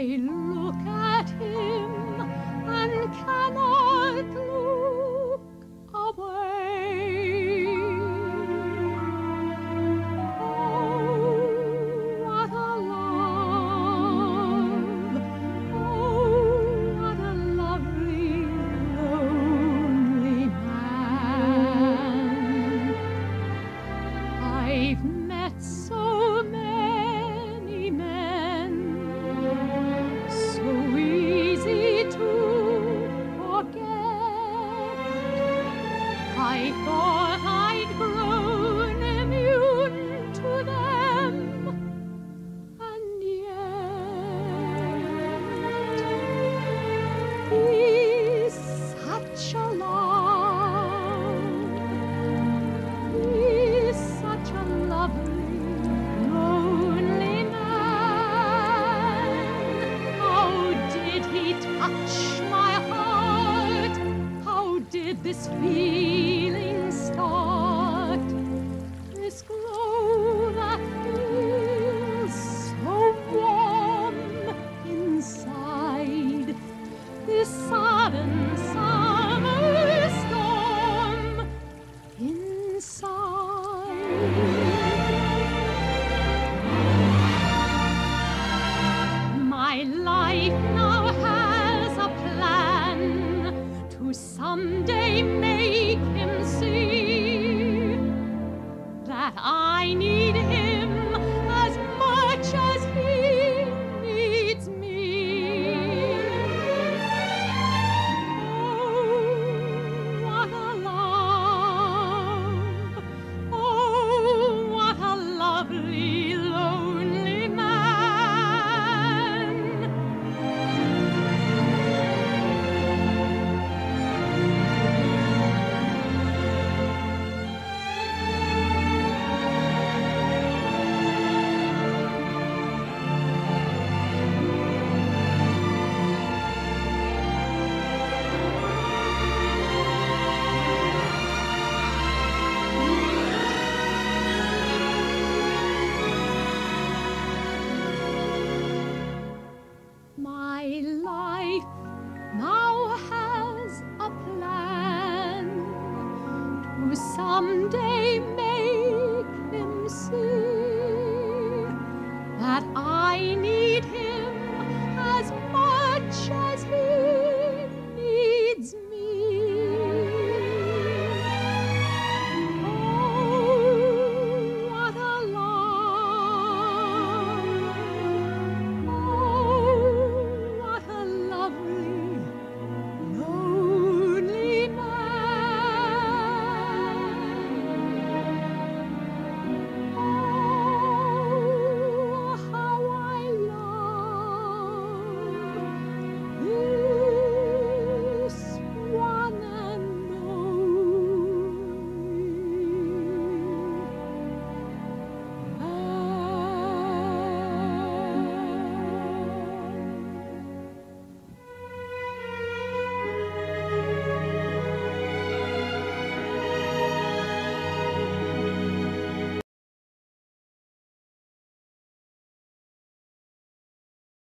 I look at him and cannot look away. Oh, what a love! Oh, what a lovely, lonely man! I've met so many men, so easy to forget. I thought I'd grown immune to them, and yet he's such a love. He's such a lovely, lonely man. How did he touch my heart? How did this feeling start? This glow that feels so warm inside. This sudden summer storm inside. My life now has a plan to someday make him see that I need him as much as he needs me. Oh, what a love! Oh, what a lovely, lonely man! My life now has a plan to someday make him see that I need him as much